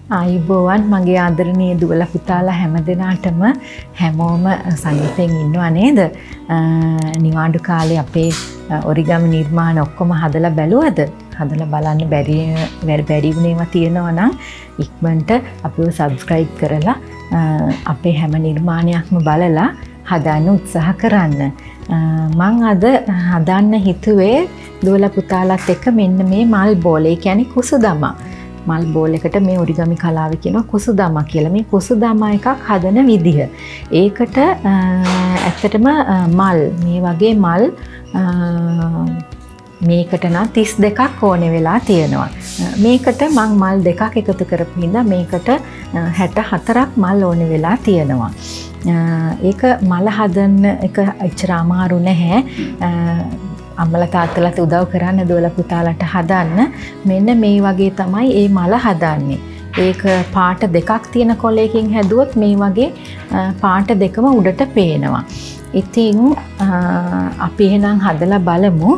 ආයුබෝවන් මගේ ආදරණීය දුවලා පුතාලා හැමදෙනාටම හැමෝම සංගීතයෙන් ඉන්නව නේද? නිවාඩු කාලේ අපේ ඔරිගමි නිර්මාණ ඔක්කොම හදලා බැලුවද? හදලා බලන්න බැරි වුණේවා තියෙනවා නම් ඉක්මනට අපිව සබ්ස්ක්‍රයිබ් කරලා අපේ හැම නිර්මාණයක්ම බලලා හදන්න උත්සාහ කරන්න. මං අද හදන්න හිතුවේ දුවලා පුතාලාත් එක්ක මෙන්න මේ මල් බෝල. ඒ කියන්නේ කුසුදමා. මල් බෝල් එකට මේ ඔරිගමි කලාව කියනවා කුසුදමා කියලා. මේ කුසුදමා එකක් හදන විදිහ. ඒකට ඇත්තටම මල් මේ වගේ මල් මේකට නම් 32ක් ඕනේ වෙලා තියෙනවා. මේකට මං මල් දෙකක් එකතු කරපු හින්දා මේකට 64ක් මල් ඕනේ වෙලා තියෙනවා. ඒක මල හදන්න එක එච්චර අමාරු නැහැ. අම්මලා තාත්තලාට උදව් කරන්න දුවලා පුතාලාට හදන්න මෙන්න මේ වගේ තමයි මේ මල හදන්නේ. ඒක පාට දෙකක් තියෙන කොලයකින් හැදුවොත් මේ වගේ පාට දෙකම උඩට පේනවා. ඉතින් අපි එහෙනම් හදලා බලමු.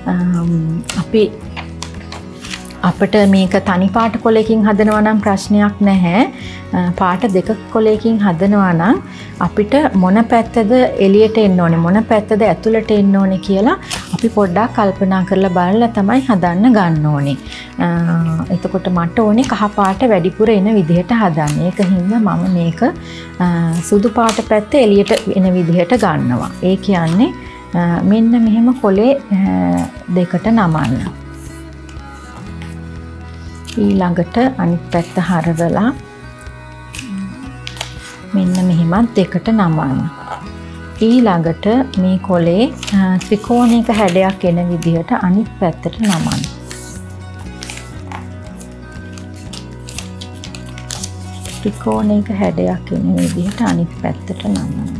අපිට මේක තනි පාට කොලයකින් හදනවා නම් ප්‍රශ්නයක් නැහැ. පාට දෙක කොලයකින් හදනවා නම් අපිට මොන පැත්තද එළියට එන්න ඕනේ මොන පැත්තද ඇතුළට එන්න ඕනේ කියලා අපි පොඩ්ඩක් කල්පනා කරලා බලලා තමයි හදන්න ගන්න ඕනේ. එතකොට මට ඕනේ කහ පාට වැඩිපුර එන විදිහට හදන්න. ඒක හින්දා මම මේක සුදු පාට පැත්ත එළියට එන විදිහට ගන්නවා. ඒ කියන්නේ මෙන්න මෙහෙම කොලේ දෙකට නමන්න. ඊළඟට අනිත් පැත්ත හරවලා මෙන්න මෙහෙමත් දෙකට නමන්න. ඊළඟට මේ කොලේ ත්‍රිකෝණයක හැඩයක් එන විදිහට අනිත් පැත්තට නමන්න. ත්‍රිකෝණයක හැඩයක් එන විදිහට අනිත් පැත්තට නමන්න.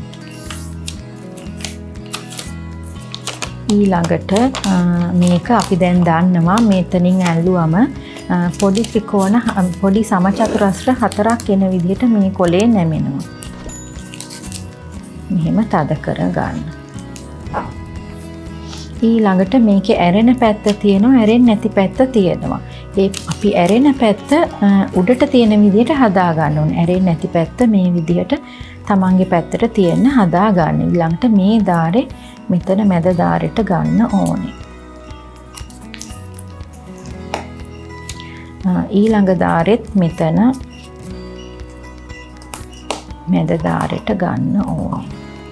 ඊළඟට මේක අපි දැන් දන්නවා මෙතනින් ඇල්ලුවම පොඩි ත්‍රිකෝණ පොඩි සමචතුරස්‍ර 4ක් එන විදිහට මේ කොලේ නැමෙනවා. මෙහෙම තද කර ගන්න. ඊළඟට මේකේ ඇරෙන පැත්ත තියෙනවා, ඇරෙන්නේ නැති පැත්ත තියෙනවා. ඒ අපි ඇරෙන පැත්ත උඩට තියෙන විදිහට හදා ගන්න ඕනේ. ඇරෙන්නේ නැති පැත්ත මේ විදිහට තමන්ගේ පැත්තට තියෙන්න හදා ගන්න. ඊළඟට මේ ධාරේ මෙතන මැද ධාරයට ගන්න ඕනේ. ඊළඟ ධාරෙත් මෙතන මැද ධාරයට ගන්න ඕනේ.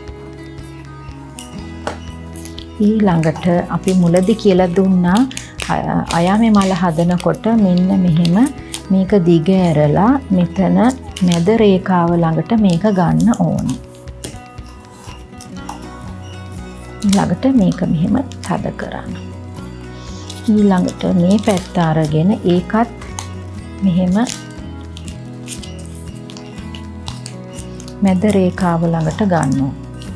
ඊළඟට අපි මුලදී කියලා දුන්නා අයාමේ මල හදනකොට මෙන්න මෙහෙම මේක දිග ඇරලා මෙතන මැද රේඛාව ළඟට මේක ගන්න ඕනේ. ඊළඟට මේක මෙහෙම තද කරන්න. ඊළඟට මේ පැත්ත අරගෙන ඒකත් මෙහෙම මැද රේඛාව ළඟට ගන්නවා.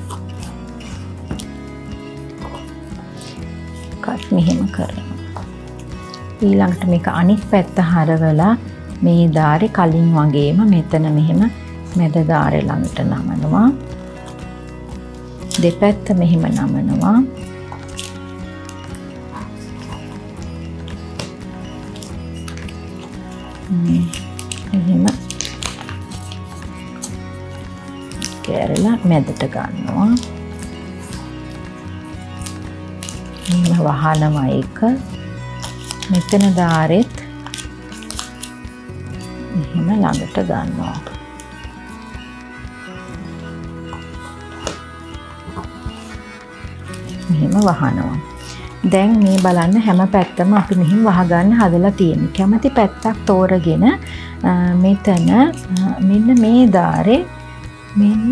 කත් මෙහෙම කරනවා. ඊළඟට මේක අනිත් පැත්ත හරවලා මේ ධාරේ කලින් වගේම මෙතන මෙහෙම මැද ධාරේ ළඟට නමනවා. දෙපැත්ත මෙහෙම නමනවා. එහෙම කැරලා මැදට ගන්නවා. එහෙම වහනවා එක. මෙතන ධාරෙත් එහෙම ළඟට ගන්නවා. මෙහෙම වහනවා. දැන් මේ බලන්න හැම පැත්තම අපි මෙහෙම වහගන්න හදලා තියෙනවා. කැමති පැත්තක් තෝරගෙන මෙතන මෙන්න මේ ධාරේ මෙන්න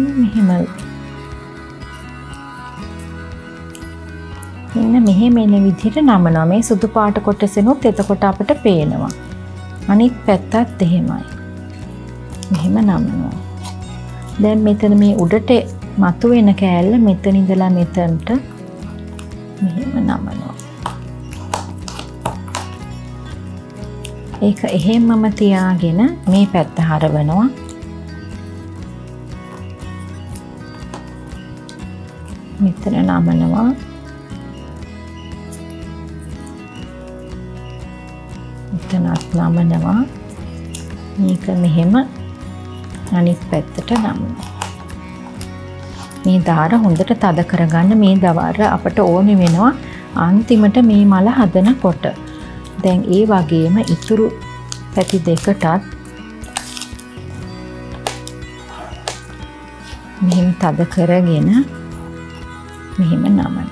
මෙහෙම එන විදිහට නමනවා. මේ සුදු පාට කොටසෙනුත් එතකොට අපිට පේනවා. අනිත් පැත්තත් එහෙමයි. මෙහෙම නමනවා. දැන් මෙතන මේ උඩට මතුවෙන කෑල්ල මෙතන ඉඳලා මෙතනට මෙහෙම නමනවා. ඒක එහෙමම තියාගෙන මේ පැත්ත හරවනවා. මෙතන නමනවා. මෙතනත් නමනවා. මේක මෙහෙම අනිත් පැත්තට නමනවා. මේ දාර හොඳට තද කරගන්න. මේ දාර අපට ඕනේ වෙනවා අන්තිමට මේ මල හදනකොට. දැන් ඒ වගේම ඉතුරු පැති දෙකටත් මෙහෙම තද කරගෙන මෙහෙම නමනවා.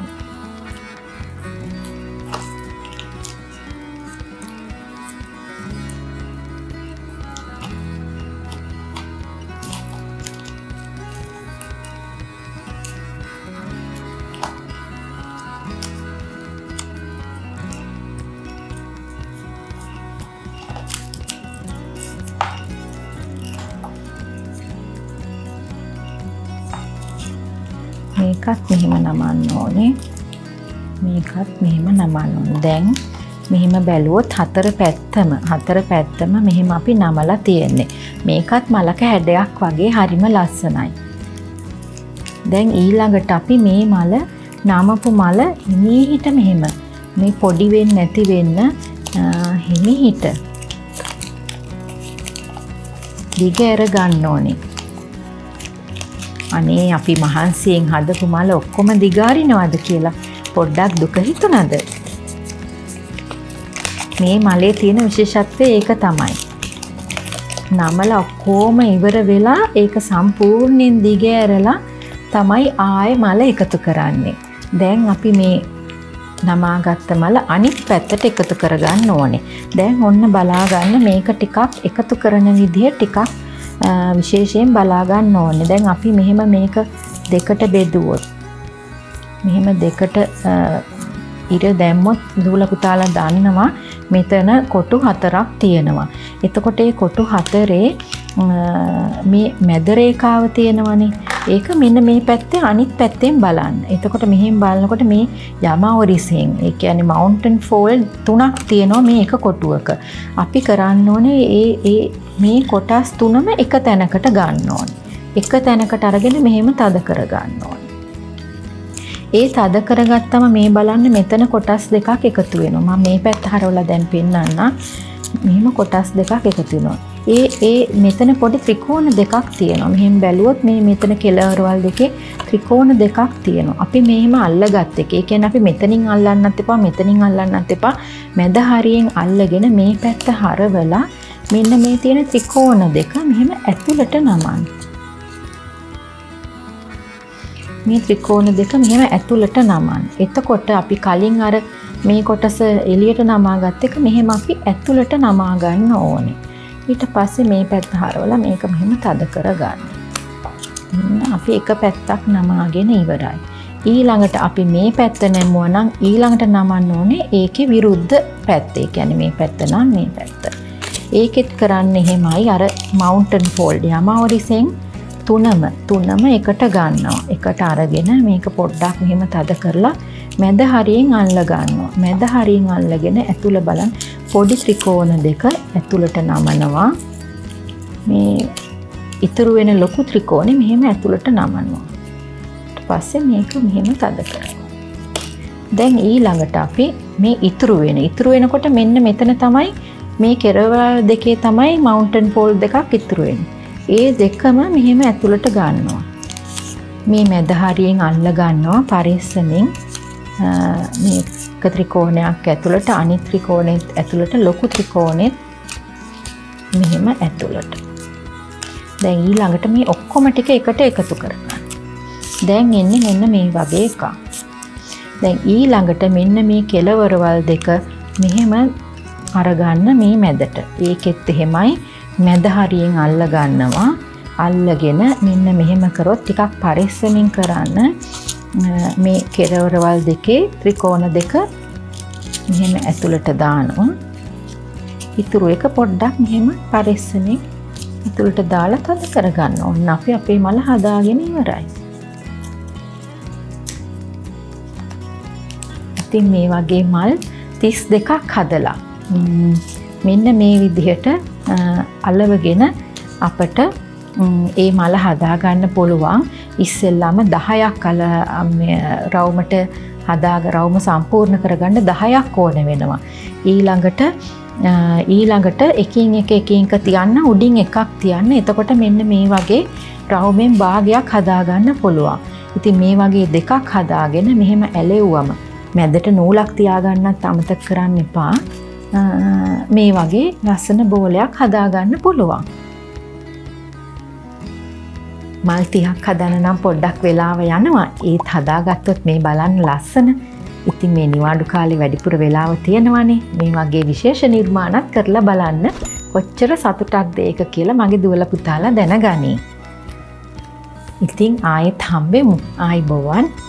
මේකත් මෙහෙම නමන්න ඕනේ. මේකත් මෙහෙම නමන්න ඕනේ. දැන් මෙහෙම බැලුවොත් හතර පැත්තම මෙහෙම අපි නමලා තියෙන්නේ. මේකත් මලක හැඩයක් වගේ හරිම ලස්සනයි. දැන් ඊළඟට අපි මේ මල නමපු මල හිමීහිට මෙහෙම මේ පොඩි වෙන්නේ නැති වෙන්න හිමීහිට දිගහැර ගන්න ඕනේ. අනේ අපි මහන්සියෙන් හදපු මල ඔක්කොම දිගාරිනවද කියලා පොඩ්ඩක් දුක හිතුණාද? මේ මලේ තියෙන විශේෂත්වය ඒක තමයි. නමලා ඔක්කොම ඉවර වෙලා ඒක සම්පූර්ණයෙන් දිගෑරලා තමයි ආයේ මල එකතු කරන්නේ. දැන් අපි මේ නමාගත්ත මල අනිත් පැත්තට එකතු කරගන්න ඕනේ. දැන් ඔන්න බලා ගන්න මේක ටිකක් එකතු කරන විදිය ටිකක් විශේෂයෙන් බලා ගන්න ඕනේ. දැන් අපි මෙහෙම මේක දෙකට බෙදුවොත් මෙහෙම දෙකට ඉර දැම්මොත් දූල පුතාලා දන්නවා මෙතන කොටු 4ක් තියෙනවා. එතකොට මේ කොටු 4 මේ මැද රේඛාව තියෙනවනේ. ඒක මෙන්න මේ පැත්තේ අනිත් පැත්තෙන් බලන්න. එතකොට මෙහෙම බලනකොට මේ යමා ඔරිසෙන් ඒ කියන්නේ මවුන්ටන් ෆෝල්ඩ් 3ක් තියෙනවා මේ එක කොටුවක. අපි කරන්න ඕනේ ඒ මේ කොටස් 3ම එක තැනකට ගන්න ඕනේ. එක තැනකට අරගෙන මෙහෙම තද කර ගන්න ඕනේ. ඒ තද කරගත්තම මේ බලන්න මෙතන කොටස් දෙකක් එකතු වෙනවා. මම මේ පැත්ත හරවලා දැන් පෙන්නන්න. මෙහෙම කොටස් දෙකක් එකතු වෙනවා. ඒ මෙතන පොඩි ත්‍රිකෝණ දෙකක් තියෙනවා. මෙහෙම බැලුවොත් මේ මෙතන කෙළවරවල් දෙකේ ත්‍රිකෝණ දෙකක් තියෙනවා. අපි මෙහෙම අල්ලගත්ත එක. ඒ කියන්නේ අපි මෙතනින් අල්ලන්නත් එපා, මෙතනින් අල්ලන්නත් එපා. මැද හරියෙන් අල්ලගෙන මේ පැත්ත හරවලා මෙන්න මේ තියෙන ත්‍රිකෝණ දෙක මෙහෙම ඇතුළට නමන්න. මේ ත්‍රිකෝණ දෙක මෙහෙම ඇතුළට නමන්න. එතකොට අපි කලින් අර මේ කොටස එළියට නමාගත්ත එක මෙහෙම අපි ඇතුළට නමා ගන්න ඕනේ. ඊට පස්සේ මේ පැත්ත හරවලා මේක මෙහෙම තද කරගන්න. අපි එක පැත්තක් නමාගෙන ඉවරයි. ඊළඟට අපි මේ පැත්ත නැමුවා නම් ඊළඟට නමන්න ඕනේ ඒකේ විරුද්ධ පැත්ත. ඒ කියන්නේ මේ පැත්ත නම් මේ පැත්ත. ඒකෙත් කරන්නේ එහෙමයි අර මවුන්ටන් ෆෝල්ඩ් යමා ඔරිසෙන් තුනම එකට ගන්නවා. එකට අරගෙන මේක පොඩ්ඩක් මෙහෙම තද කරලා මැද හරියෙන් අල්ල ගන්නවා. මැද හරියෙන් අල්ලගෙන ඇතුළ බලන්න පොඩි ත්‍රිකෝණ දෙක ඇතුළට නමනවා. මේ ඉතුරු වෙන ලොකු ත්‍රිකෝණේ මෙහෙම ඇතුළට නමනවා. ඊට පස්සේ මේක මෙහෙම තද කරනවා. දැන් ඊළඟට අපි මේ ඉතුරු වෙනකොට මෙන්න මෙතන තමයි මේ කෙරවල් දෙකේ තමයි මවුන්ටන් ෆෝල්ඩ් දෙකක් ඉතුරු වෙන්නේ. ඒ දෙකම මෙහෙම ඇතුළට ගන්නවා. මේ මැද හරියෙන් අල්ල ගන්නවා පරිස්සමින්. මේ ත්‍රිකෝණයක් ඇතුළට අනිත් ත්‍රිකෝණෙත් ඇතුළට ලොකු ත්‍රිකෝණෙත් මෙහෙම ඇතුළට. දැන් ඊළඟට මේ ඔක්කොම ටික එකට එකතු කරගන්න. දැන් එන්නේ මෙන්න මේ වගේ එකක්. දැන් ඊළඟට මෙන්න මේ කෙළවරවල් දෙක මෙහෙම අරගන්න මේ මැදට. ඒකෙත් එහෙමයි මැද හරියෙන් අල්ල ගන්නවා. අල්ලගෙන මෙන්න මෙහෙම කරොත් ටිකක් පරිස්සමින් කරන්න. මේ කෙළවරවල් දෙකේ ත්‍රිකෝණ දෙක මෙහෙම ඇතුළට දානවා. ඉතුරු එක පොඩ්ඩක් මෙහෙම පරිස්සමින් ඇතුළට දාලා තද කරගන්න ඕන. අපි අපේ මල හදාගෙන ඉවරයි. ඉතින් මේ වගේ මල් 32ක් හදලා මෙන්න මේ විදිහට අලවගෙන අපට ඒ මල හදා ගන්න පුළුවන්. ඉස්සෙල්ලාම 10ක් රවුමට රවුම සම්පූර්ණ කරගන්න 10ක් ඕන වෙනවා. ඊළඟට ඊළඟට එකින් එක තියන්න උඩින් එකක් තියන්න. එතකොට මෙන්න මේ වගේ රවුමෙන් භාගයක් හදාගන්න පුළුවන්. ඉතින් මේ වගේ දෙකක් හදාගෙන මෙහෙම ඇලෙව්වම මැදට නූලක් තියාගන්නත් අමතක කරන්න එපා. මේ වගේ ලස්සන බෝලයක් හදාගන්න පුළුවන්. මල් 30ක් හදන්න නම් පොඩ්ඩක් වෙලාව යනවා. ඒත් හදාගත්තොත් මේ බලන්න ලස්සන. ඉතින් මේ නිවාඩු කාලේ වැඩිපුර වෙලාව තියෙනවානේ. මේ වගේ විශේෂ නිර්මාණත් කරලා බලන්න කොච්චර සතුටක්ද ඒක කියලා මගේ දුවලා පුතාලා දැනගනි. ඉතින් ආයෙත් හම්බෙමු. ආයිබෝවන්.